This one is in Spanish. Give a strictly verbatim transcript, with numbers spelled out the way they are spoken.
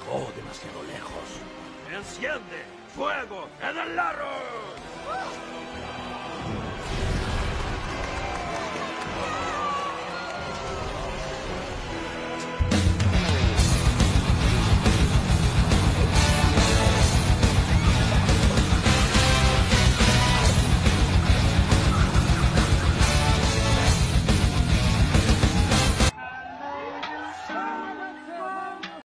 llegó demasiado lejos. ¡Enciende! ¡Fuego! ¡En el Larus!